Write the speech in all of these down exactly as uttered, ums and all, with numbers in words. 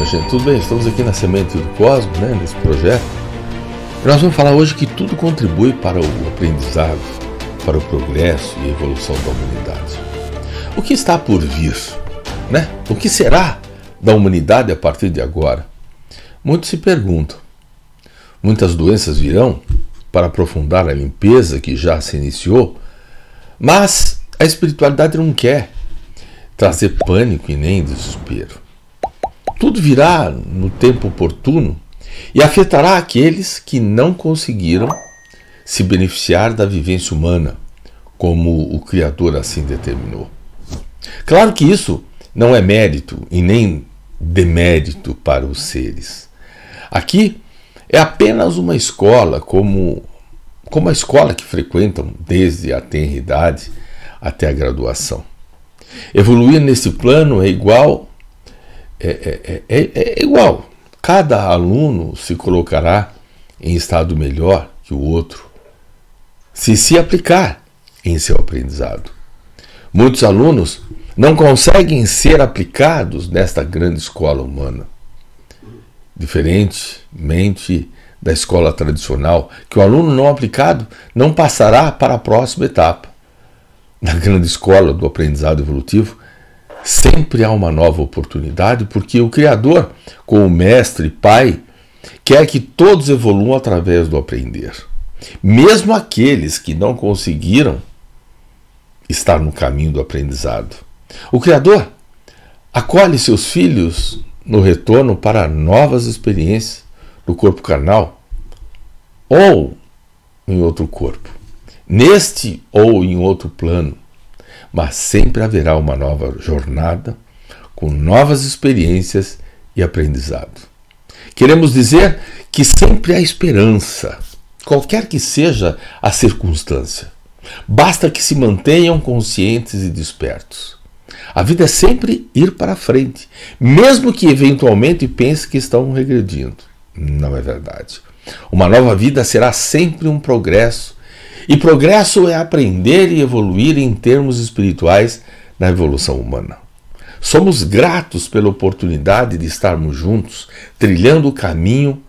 gente, tudo bem? Estamos aqui na Semente do Cosmos, né, nesse projeto. E nós vamos falar hoje que tudo contribui para o aprendizado, para o progresso e evolução da humanidade. O que está por vir, né? O que será da humanidade a partir de agora? Muitos se perguntam. Muitas doenças virão para aprofundar a limpeza que já se iniciou, mas a espiritualidade não quer trazer pânico e nem desespero. Tudo virá no tempo oportuno e afetará aqueles que não conseguiram se beneficiar da vivência humana, como o Criador assim determinou. Claro que isso não é mérito e nem demérito para os seres. Aqui é apenas uma escola, como, como a escola que frequentam desde a tenra idade até a graduação. Evoluir nesse plano é igual É, é, é, é igual. Cada aluno se colocará em estado melhor que o outro se se aplicar em seu aprendizado. Muitos alunos não conseguem ser aplicados nesta grande escola humana. Diferentemente da escola tradicional, que o aluno não aplicado não passará para a próxima etapa. Na grande escola do aprendizado evolutivo, sempre há uma nova oportunidade, porque o Criador, como mestre e pai, quer que todos evoluam através do aprender. Mesmo aqueles que não conseguiram estar no caminho do aprendizado. O Criador acolhe seus filhos no retorno para novas experiências no corpo carnal ou em outro corpo, neste ou em outro plano. Mas sempre haverá uma nova jornada, com novas experiências e aprendizado. Queremos dizer que sempre há esperança, qualquer que seja a circunstância. Basta que se mantenham conscientes e despertos. A vida é sempre ir para frente, mesmo que eventualmente pense que estão regredindo. Não é verdade. Uma nova vida será sempre um progresso. E progresso é aprender e evoluir em termos espirituais na evolução humana. Somos gratos pela oportunidade de estarmos juntos, trilhando o caminho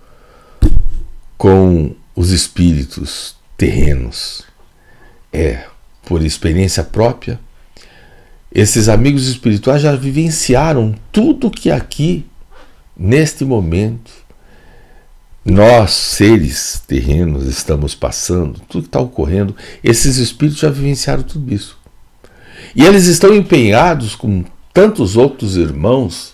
com os espíritos terrenos. É, por experiência própria, esses amigos espirituais já vivenciaram tudo que aqui, neste momento, nós, seres terrenos, estamos passando, tudo que está ocorrendo, esses espíritos já vivenciaram tudo isso. E eles estão empenhados com tantos outros irmãos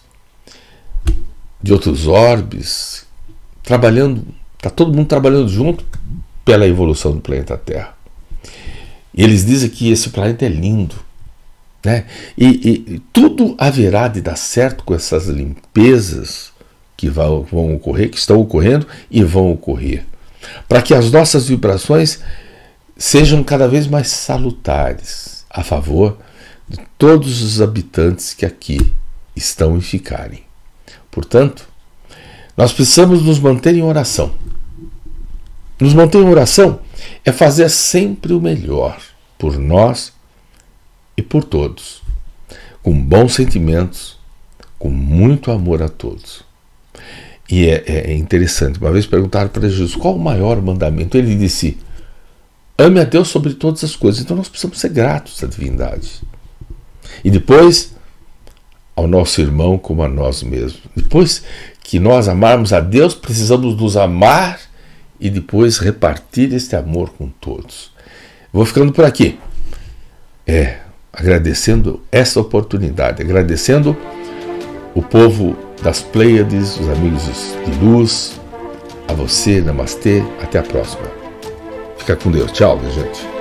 de outros orbes, trabalhando, está todo mundo trabalhando junto pela evolução do planeta Terra. E eles dizem que esse planeta é lindo, né? E, e, e tudo haverá de dar certo com essas limpezas que vão ocorrer, que estão ocorrendo e vão ocorrer, para que as nossas vibrações sejam cada vez mais salutares a favor de todos os habitantes que aqui estão e ficarem. Portanto, nós precisamos nos manter em oração. Nos manter em oração é fazer sempre o melhor por nós e por todos, com bons sentimentos, com muito amor a todos. E é, é interessante, uma vez perguntaram para Jesus qual o maior mandamento. Ele disse: ame a Deus sobre todas as coisas. Então nós precisamos ser gratos à divindade. E depois, ao nosso irmão como a nós mesmos. Depois que nós amarmos a Deus, precisamos nos amar e depois repartir este amor com todos. Vou ficando por aqui. É, agradecendo essa oportunidade, agradecendo o povo das Pleiades, os amigos de luz, a você, namastê, até a próxima. Fica com Deus. Tchau, minha gente.